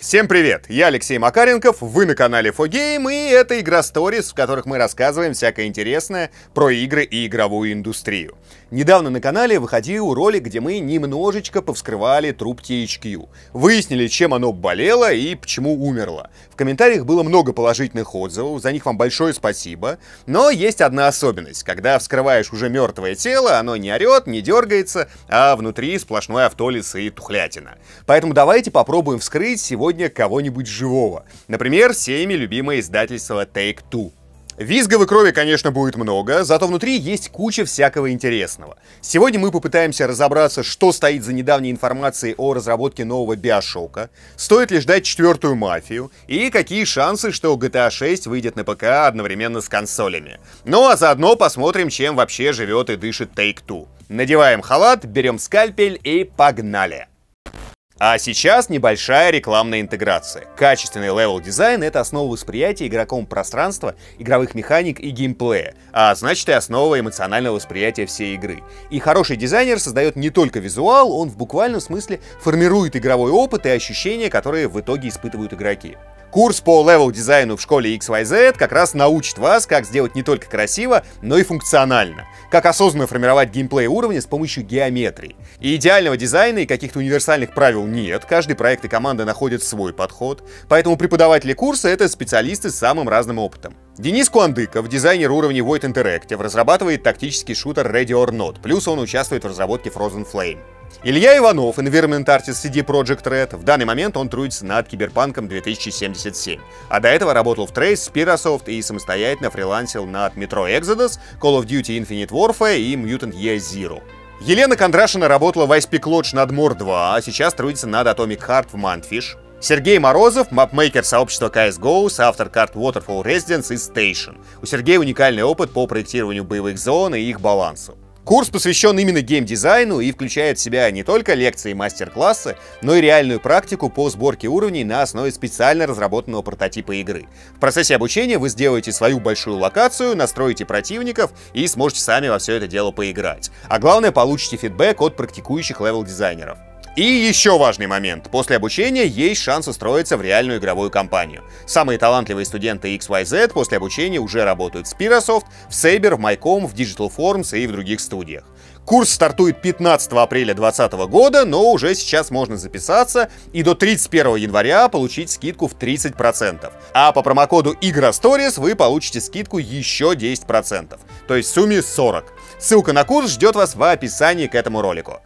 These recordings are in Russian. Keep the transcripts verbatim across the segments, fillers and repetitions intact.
Всем привет! Я Алексей Макаренков, вы на канале фор гейм, и это игра Stories, в которых мы рассказываем всякое интересное про игры и игровую индустрию. Недавно на канале выходил ролик, где мы немножечко повскрывали труп ти эйч кью. Выяснили, чем оно болело и почему умерло. В комментариях было много положительных отзывов, за них вам большое спасибо. Но есть одна особенность. Когда вскрываешь уже мертвое тело, оно не орет, не дергается, а внутри сплошной автолиз и тухлятина. Поэтому давайте попробуем вскрыть сегодня кого-нибудь живого. Например, всеми любимое издательство Take-Two. Визговой крови, конечно, будет много, зато внутри есть куча всякого интересного. Сегодня мы попытаемся разобраться, что стоит за недавней информацией о разработке нового Биошока, стоит ли ждать четвертую Мафию, и какие шансы, что джи ти эй шесть выйдет на ПК одновременно с консолями. Ну а заодно посмотрим, чем вообще живет и дышит Take-Two. Надеваем халат, берем скальпель и погнали! А сейчас небольшая рекламная интеграция. Качественный левел-дизайн — это основа восприятия игроком пространства, игровых механик и геймплея, а значит и основа эмоционального восприятия всей игры. И хороший дизайнер создает не только визуал, он в буквальном смысле формирует игровой опыт и ощущения, которые в итоге испытывают игроки. Курс по левел-дизайну в школе икс вай зет как раз научит вас, как сделать не только красиво, но и функционально. Как осознанно формировать геймплей уровня с помощью геометрии. И идеального дизайна и каких-то универсальных правил нет, каждый проект и команда находят свой подход, поэтому преподаватели курса — это специалисты с самым разным опытом. Денис Куандыков, дизайнер уровня Void Interactive, разрабатывает тактический шутер Ready or Not, плюс он участвует в разработке Frozen Flame. Илья Иванов, environment artist си ди Projekt Red, в данный момент он трудится над Киберпанком две тысячи семьдесят семь, а до этого работал в Trace, Spirasoft и самостоятельно фрилансил над Metro Exodus, Call of Duty Infinite Warfare и Mutant Year Zero. Елена Кондрашина работала в Ice Peak Lodge над мор два, а сейчас трудится над Atomic Heart в Mantfish. Сергей Морозов, мапмейкер сообщества си эс го, автор карт Waterfall Residence и Station. У Сергея уникальный опыт по проектированию боевых зон и их балансу. Курс посвящен именно геймдизайну и включает в себя не только лекции и мастер-классы, но и реальную практику по сборке уровней на основе специально разработанного прототипа игры. В процессе обучения вы сделаете свою большую локацию, настроите противников и сможете сами во все это дело поиграть. А главное, получите фидбэк от практикующих левел-дизайнеров. И еще важный момент. После обучения есть шанс устроиться в реальную игровую компанию. Самые талантливые студенты икс вай зет после обучения уже работают в Spirasoft, в Saber, в Mycom, в Digital Forms и в других студиях. Курс стартует пятнадцатого апреля две тысячи двадцатого года, но уже сейчас можно записаться и до тридцать первого января получить скидку в тридцать процентов. А по промокоду Игра Stories вы получите скидку еще десять процентов, то есть в сумме сорок процентов. Ссылка на курс ждет вас в описании к этому ролику.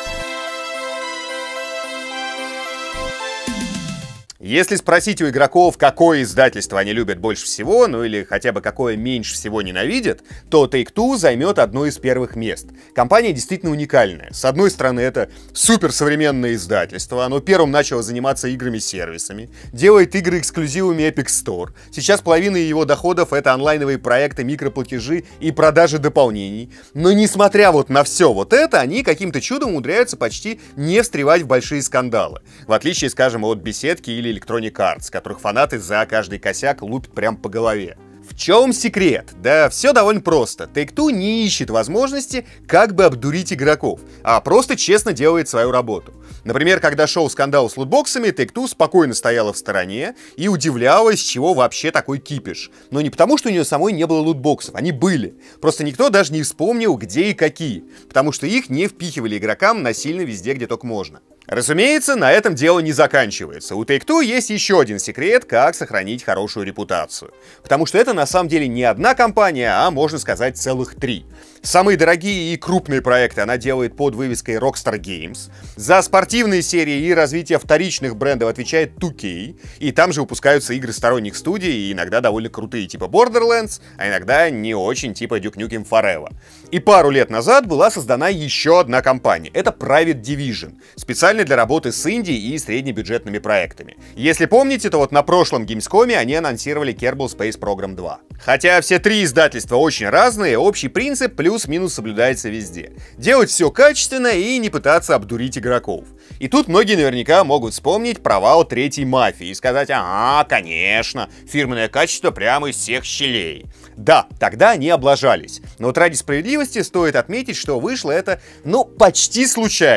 Если спросить у игроков, какое издательство они любят больше всего, ну или хотя бы какое меньше всего ненавидят, то Take-Two займет одно из первых мест. Компания действительно уникальная. С одной стороны, это суперсовременное издательство, оно первым начало заниматься играми-сервисами, делает игры эксклюзивами Epic Store. Сейчас половина его доходов — это онлайновые проекты, микроплатежи и продажи дополнений. Но несмотря вот на все вот это, они каким-то чудом умудряются почти не встревать в большие скандалы. В отличие, скажем, от Беседки или Electronic Arts, которых фанаты за каждый косяк лупят прям по голове. В чем секрет? Да все довольно просто. Take-Two не ищет возможности как бы обдурить игроков, а просто честно делает свою работу. Например, когда шел скандал с лутбоксами, Take-Two спокойно стояла в стороне и удивлялась, с чего вообще такой кипиш. Но не потому, что у нее самой не было лутбоксов, они были. Просто никто даже не вспомнил, где и какие, потому что их не впихивали игрокам насильно везде, где только можно. Разумеется, на этом дело не заканчивается. У Take-Two есть еще один секрет, как сохранить хорошую репутацию. Потому что это на самом деле не одна компания, а можно сказать целых три. Самые дорогие и крупные проекты она делает под вывеской Rockstar Games. За спортивные серии и развитие вторичных брендов отвечает ту кей. И там же выпускаются игры сторонних студий, и иногда довольно крутые, типа Borderlands, а иногда не очень, типа Duke Nukem Forever. И пару лет назад была создана еще одна компания. Это Private Division. Специально для работы с инди и среднебюджетными проектами. Если помните, то вот на прошлом Gamescom они анонсировали Kerbal Space Program два. Хотя все три издательства очень разные, общий принцип плюс-минус соблюдается везде. Делать все качественно и не пытаться обдурить игроков. И тут многие наверняка могут вспомнить провал третьей Мафии и сказать: ага, конечно, фирменное качество прямо из всех щелей. Да, тогда они облажались. Но вот ради справедливости стоит отметить, что вышло это, ну, почти случайно.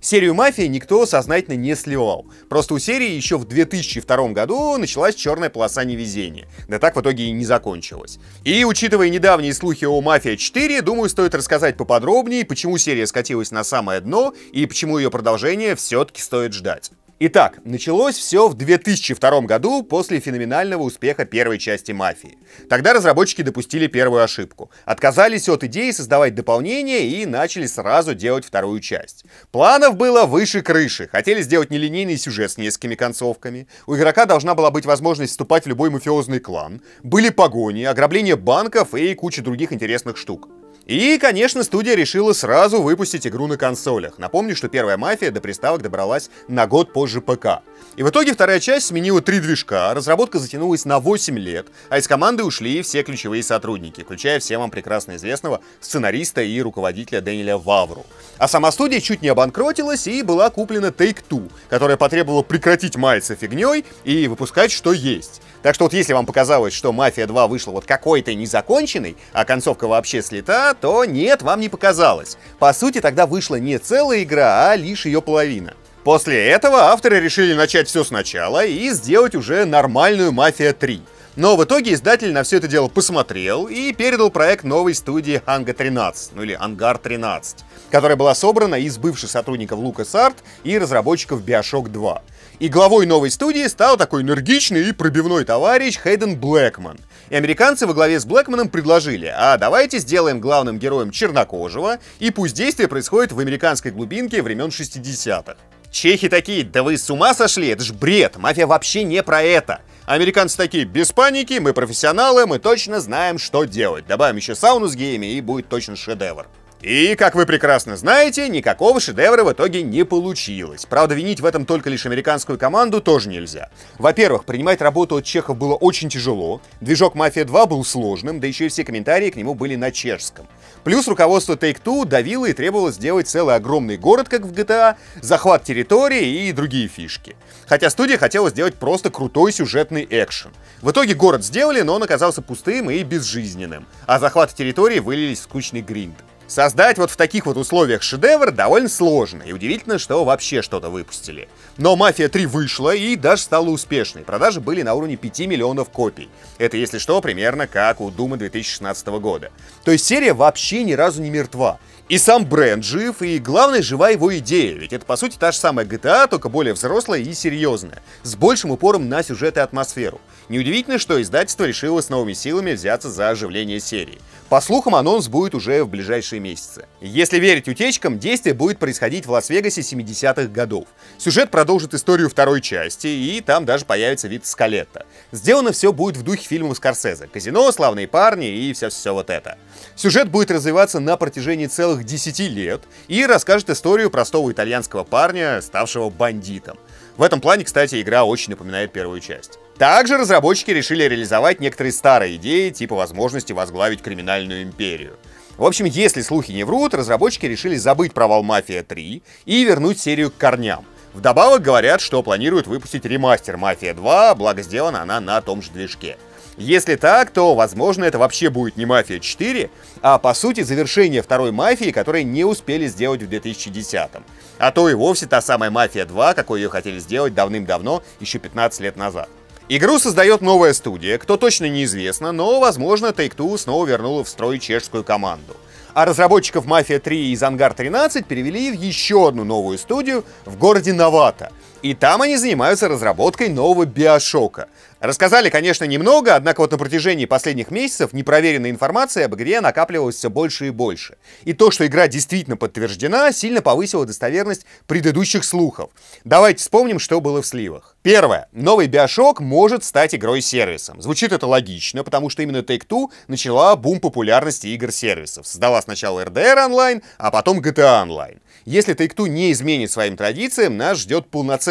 Серию «Мафия» никто сознательно не сливал. Просто у серии еще в две тысячи втором году началась черная полоса невезения. Да так в итоге и не закончилась. И, учитывая недавние слухи о «Мафия четыре», думаю, стоит рассказать поподробнее, почему серия скатилась на самое дно и почему ее продолжение все-таки стоит ждать. Итак, началось все в две тысячи втором году после феноменального успеха первой части «Мафии». Тогда разработчики допустили первую ошибку. Отказались от идеи создавать дополнение и начали сразу делать вторую часть. Планов было выше крыши. Хотели сделать нелинейный сюжет с несколькими концовками. У игрока должна была быть возможность вступать в любой мафиозный клан. Были погони, ограбление банков и куча других интересных штук. И, конечно, студия решила сразу выпустить игру на консолях. Напомню, что первая «Мафия» до приставок добралась на год позже ПК. И в итоге вторая часть сменила три движка, разработка затянулась на восемь лет, а из команды ушли все ключевые сотрудники, включая всем вам прекрасно известного сценариста и руководителя Дэниеля Вавру. А сама студия чуть не обанкротилась и была куплена Take-Two, которая потребовала прекратить маяться фигней и выпускать что есть. Так что вот если вам показалось, что «Мафия два» вышла вот какой-то незаконченной, а концовка вообще слета, то нет, вам не показалось. По сути, тогда вышла не целая игра, а лишь ее половина. После этого авторы решили начать все сначала и сделать уже нормальную «Мафия три». Но в итоге издатель на все это дело посмотрел и передал проект новой студии Hangar тринадцать, ну или Ангар тринадцать, которая была собрана из бывших сотрудников LucasArts и разработчиков Bioshock два. И главой новой студии стал такой энергичный и пробивной товарищ Хейден Блэкман. И американцы во главе с Блэкманом предложили: а давайте сделаем главным героем чернокожего, и пусть действие происходит в американской глубинке времен шестидесятых. Чехи такие: да вы с ума сошли, это ж бред, «Мафия» вообще не про это. Американцы такие: без паники, мы профессионалы, мы точно знаем, что делать. Добавим еще сауну с геями, и будет точно шедевр. И, как вы прекрасно знаете, никакого шедевра в итоге не получилось. Правда, винить в этом только лишь американскую команду тоже нельзя. Во-первых, принимать работу от чехов было очень тяжело, движок «Мафия два» был сложным, да еще и все комментарии к нему были на чешском. Плюс руководство Take-Two давило и требовало сделать целый огромный город, как в джи ти эй, захват территории и другие фишки. Хотя студия хотела сделать просто крутой сюжетный экшен. В итоге город сделали, но он оказался пустым и безжизненным, а захваты территории вылились в скучный гринд. Создать вот в таких вот условиях шедевр довольно сложно, и удивительно, что вообще что-то выпустили. Но «Мафия три» вышла и даже стала успешной. Продажи были на уровне пяти миллионов копий. Это, если что, примерно как у Дума две тысячи шестнадцатого года. То есть серия вообще ни разу не мертва. И сам бренд жив, и главное, жива его идея, ведь это по сути та же самая джи ти эй, только более взрослая и серьезная, с большим упором на сюжет и атмосферу. Неудивительно, что издательство решило с новыми силами взяться за оживление серии. По слухам, анонс будет уже в ближайшие месяцы. Если верить утечкам, действие будет происходить в Лас-Вегасе семидесятых годов. Сюжет продолжит историю второй части, и там даже появится вид Скалетта. Сделано все будет в духе фильмов Скорсезе: казино, славные парни и все-все вот это. Сюжет будет развиваться на протяжении целых десяти лет и расскажет историю простого итальянского парня, ставшего бандитом. В этом плане, кстати, игра очень напоминает первую часть. Также разработчики решили реализовать некоторые старые идеи, типа возможности возглавить криминальную империю. В общем, если слухи не врут, разработчики решили забыть провал «Мафия три» и вернуть серию к корням. Вдобавок говорят, что планируют выпустить ремастер «Мафия два», благо сделана она на том же движке. Если так, то, возможно, это вообще будет не «Мафия четыре», а, по сути, завершение второй «Мафии», которую не успели сделать в две тысячи десятом. А то и вовсе та самая «Мафия два», какой ее хотели сделать давным-давно, еще пятнадцать лет назад. Игру создает новая студия, кто точно неизвестно, но, возможно, Take-Two снова вернула в строй чешскую команду. А разработчиков «Мафия три» из Ангар тринадцать перевели в еще одну новую студию в городе Новато. И там они занимаются разработкой нового Биошока. Рассказали, конечно, немного, однако вот на протяжении последних месяцев непроверенной информации об игре накапливалось все больше и больше. И то, что игра действительно подтверждена, сильно повысило достоверность предыдущих слухов. Давайте вспомним, что было в сливах. Первое. Новый Биошок может стать игрой-сервисом. Звучит это логично, потому что именно Take-Two начала бум популярности игр-сервисов. Создала сначала эр дэ эр онлайн, а потом джи ти эй онлайн. Если Take-Two не изменит своим традициям, нас ждет полноценный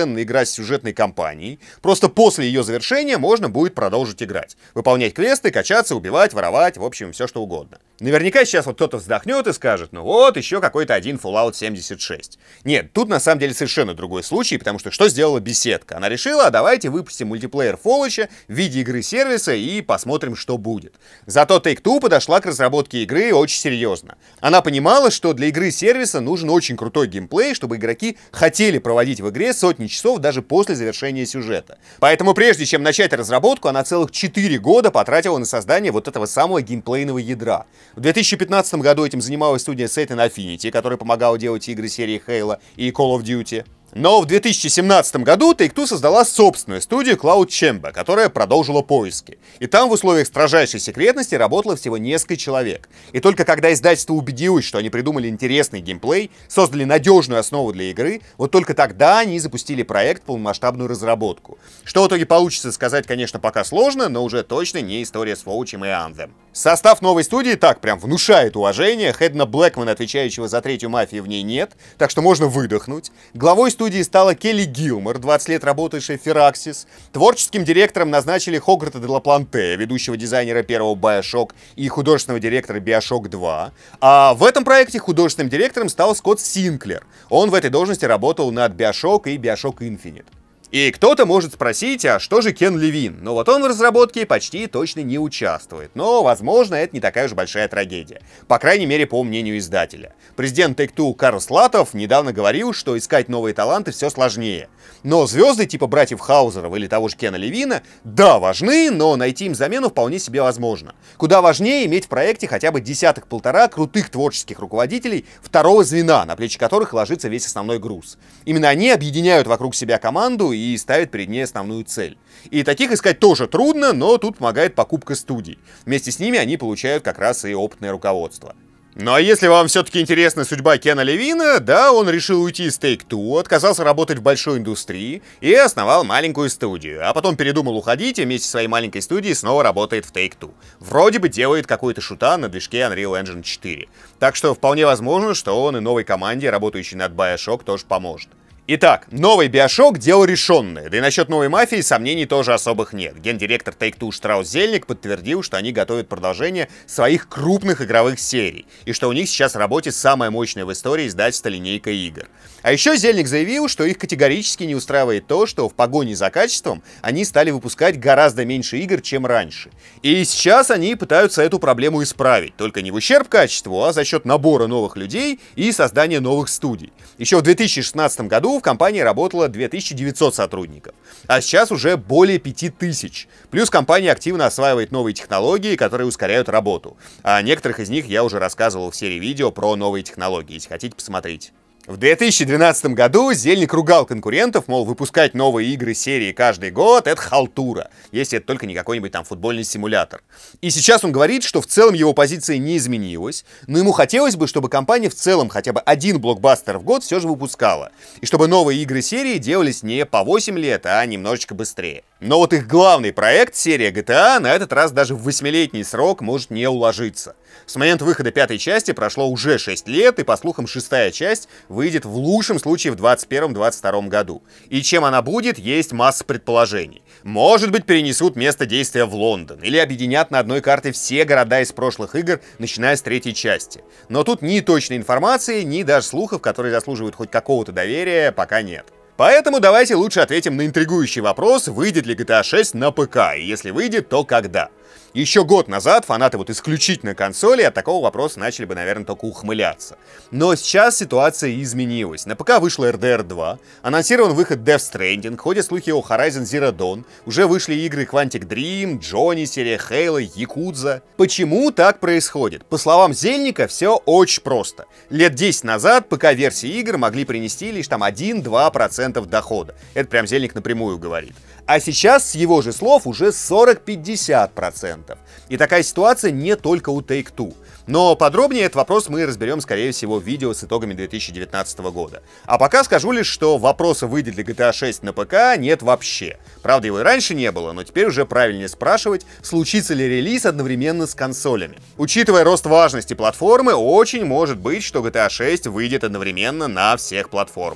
полноценная игра с сюжетной кампанией. Просто после ее завершения можно будет продолжить играть. Выполнять квесты, качаться, убивать, воровать, в общем, все что угодно. Наверняка сейчас вот кто-то вздохнет и скажет, ну вот, еще какой-то один Fallout семьдесят шесть. Нет, тут на самом деле совершенно другой случай, потому что что сделала беседка? Она решила, а давайте выпустим мультиплеер Fallout в виде игры-сервиса и посмотрим, что будет. Зато Take-Two подошла к разработке игры очень серьезно. Она понимала, что для игры-сервиса нужен очень крутой геймплей, чтобы игроки хотели проводить в игре сотни часов даже после завершения сюжета. Поэтому прежде чем начать разработку, она целых четыре года потратила на создание вот этого самого геймплейного ядра. В две тысячи пятнадцатом году этим занималась студия Saturn Affinity, которая помогала делать игры серии Halo и Call of Duty. Но в две тысячи семнадцатом году Take-Two создала собственную студию Cloud Chamber, которая продолжила поиски. И там в условиях строжайшей секретности работало всего несколько человек. И только когда издательство убедилось, что они придумали интересный геймплей, создали надежную основу для игры, вот только тогда они запустили проект в полномасштабную разработку. Что в итоге получится сказать, конечно, пока сложно, но уже точно не история с Fallout и Anthem. Состав новой студии так прям внушает уважение. Хэдна Блэкмана, отвечающего за третью мафию, в ней нет, так что можно выдохнуть. Главой студии стала Келли Гилмор, двадцать лет работавшая в Firaxis. Творческим директором назначили Хогарта де ла Планте, ведущего дизайнера первого Bioshock и художественного директора Bioshock два. А в этом проекте художественным директором стал Скотт Синклер. Он в этой должности работал над Bioshock и Bioshock Infinite. И кто-то может спросить, а что же Кен Левин? Ну вот он в разработке почти точно не участвует. Но, возможно, это не такая уж большая трагедия. По крайней мере, по мнению издателя. Президент Take-Two Карл Слатов недавно говорил, что искать новые таланты все сложнее. Но звезды типа братьев Хаузеров или того же Кена Левина, да, важны, но найти им замену вполне себе возможно. Куда важнее иметь в проекте хотя бы десяток-полтора крутых творческих руководителей второго звена, на плечи которых ложится весь основной груз. Именно они объединяют вокруг себя команду и ставят перед ней основную цель. И таких искать тоже трудно, но тут помогает покупка студий. Вместе с ними они получают как раз и опытное руководство. Ну а если вам все-таки интересна судьба Кена Левина, да, он решил уйти из Take-Two, отказался работать в большой индустрии и основал маленькую студию, а потом передумал уходить и вместе со своей маленькой студией снова работает в Take-Two. Вроде бы делает какой-то шутан на движке Unreal Engine четыре. Так что вполне возможно, что он и новой команде, работающей над Bioshock, тоже поможет. Итак, новый Bioshock — дело решенное, да и насчет новой мафии сомнений тоже особых нет. Гендиректор Take-Two Штраус Зельник подтвердил, что они готовят продолжение своих крупных игровых серий, и что у них сейчас в работе самая мощная в истории издательства линейка игр. А еще Зельник заявил, что их категорически не устраивает то, что в погоне за качеством они стали выпускать гораздо меньше игр, чем раньше. И сейчас они пытаются эту проблему исправить, только не в ущерб качеству, а за счет набора новых людей и создания новых студий. Еще в две тысячи шестнадцатом году в компании работало две тысячи девятьсот сотрудников, а сейчас уже более пяти тысяч. Плюс компания активно осваивает новые технологии, которые ускоряют работу. О некоторых из них я уже рассказывал в серии видео про новые технологии, если хотите, посмотреть. В две тысячи двенадцатом году Зельник ругал конкурентов, мол, выпускать новые игры серии каждый год — это халтура, если это только не какой-нибудь там футбольный симулятор. И сейчас он говорит, что в целом его позиция не изменилась, но ему хотелось бы, чтобы компания в целом хотя бы один блокбастер в год все же выпускала, и чтобы новые игры серии делались не по восемь лет, а немножечко быстрее. Но вот их главный проект, серия джи ти эй, на этот раз даже в восьмилетний срок может не уложиться. С момента выхода пятой части прошло уже шесть лет, и, по слухам, шестая часть выйдет в лучшем случае в двадцать первом — двадцать втором году. И чем она будет, есть масса предположений. Может быть, перенесут место действия в Лондон, или объединят на одной карте все города из прошлых игр, начиная с третьей части. Но тут ни точной информации, ни даже слухов, которые заслуживают хоть какого-то доверия, пока нет. Поэтому давайте лучше ответим на интригующий вопрос, выйдет ли джи ти эй шесть на ПК, и если выйдет, то когда. Еще год назад фанаты вот исключительно консоли от такого вопроса начали бы, наверное, только ухмыляться. Но сейчас ситуация изменилась. На ПК вышла эр ди ар два, анонсирован выход Death Stranding, ходят слухи о Horizon Zero Dawn, уже вышли игры Quantic Dream, Johnny, серия Halo, Yakuza. Почему так происходит? По словам Зельника, все очень просто. Лет десять назад ПК-версии игр могли принести лишь там один-два процента дохода. Это прям Зельник напрямую говорит. А сейчас, с его же слов, уже сорок-пятьдесят процентов. И такая ситуация не только у Take-Two. Но подробнее этот вопрос мы разберем, скорее всего, в видео с итогами две тысячи девятнадцатого года. А пока скажу лишь, что вопроса, выйдет ли джи ти эй шесть на ПК, нет вообще. Правда, его и раньше не было, но теперь уже правильнее спрашивать, случится ли релиз одновременно с консолями. Учитывая рост важности платформы, очень может быть, что джи ти эй шесть выйдет одновременно на всех платформах.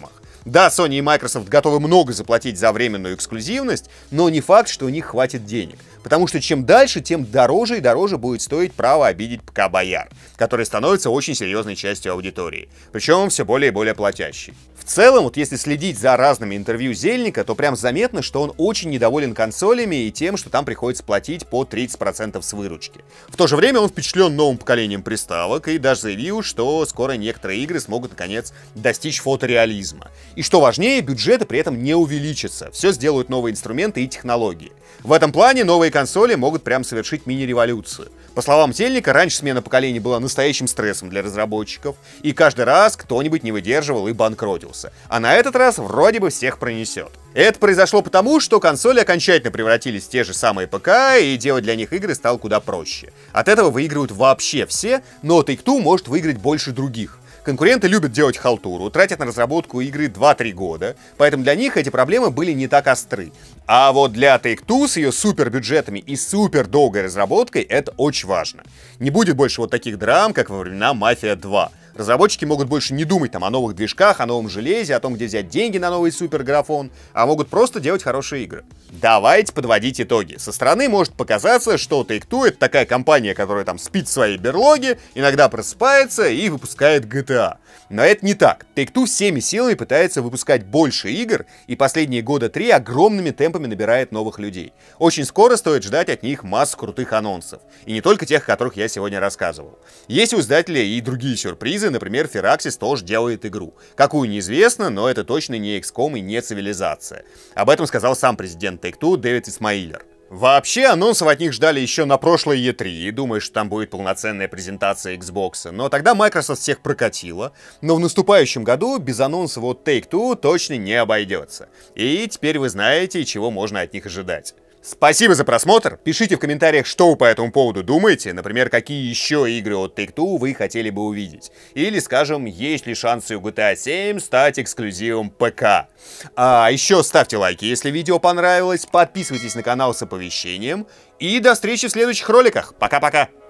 Да, Sony и Microsoft готовы много заплатить за временную эксклюзивность, но не факт, что у них хватит денег. Потому что чем дальше, тем дороже и дороже будет стоить право обидеть ПК-бояр, который становится очень серьезной частью аудитории. Причем все более и более платящей. В целом, вот если следить за разными интервью Зельника, то прям заметно, что он очень недоволен консолями и тем, что там приходится платить по тридцать процентов с выручки. В то же время он впечатлен новым поколением приставок и даже заявил, что скоро некоторые игры смогут наконец достичь фотореализма. И что важнее, бюджеты при этом не увеличатся, все сделают новые инструменты и технологии. В этом плане новые консоли могут прям совершить мини-революцию. По словам Зельника, раньше смена поколений была настоящим стрессом для разработчиков, и каждый раз кто-нибудь не выдерживал и банкротился. А на этот раз вроде бы всех пронесет. Это произошло потому, что консоли окончательно превратились в те же самые ПК, и делать для них игры стало куда проще. От этого выигрывают вообще все, но Take-Two может выиграть больше других. Конкуренты любят делать халтуру, тратят на разработку игры два-три года, поэтому для них эти проблемы были не так остры. А вот для Take-Two с ее супербюджетами и супер долгой разработкой это очень важно. Не будет больше вот таких драм, как во времена Мафия два. Разработчики могут больше не думать там о новых движках, о новом железе, о том, где взять деньги на новый суперграфон, а могут просто делать хорошие игры. Давайте подводить итоги. Со стороны может показаться, что Take-Two — это такая компания, которая там спит в своей берлоге, иногда просыпается и выпускает джи ти эй. Но это не так. Take-Two всеми силами пытается выпускать больше игр, и последние года три огромными темпами набирает новых людей. Очень скоро стоит ждать от них массу крутых анонсов. И не только тех, о которых я сегодня рассказывал. Есть у издателя и другие сюрпризы, например, Firaxis тоже делает игру. Какую неизвестно, но это точно не икс ком и не Цивилизация. Об этом сказал сам президент Take-Two Дэвид Исмаилер. Вообще, анонсов от них ждали еще на прошлой и три, и думаю, что там будет полноценная презентация Xbox. Но тогда Microsoft всех прокатила. Но в наступающем году без анонсов от Take-Two точно не обойдется. И теперь вы знаете, чего можно от них ожидать. Спасибо за просмотр. Пишите в комментариях, что вы по этому поводу думаете. Например, какие еще игры от Take-Two вы хотели бы увидеть. Или, скажем, есть ли шансы у джи ти эй семь стать эксклюзивом ПК. А еще ставьте лайки, если видео понравилось. Подписывайтесь на канал с оповещением. И до встречи в следующих роликах. Пока-пока.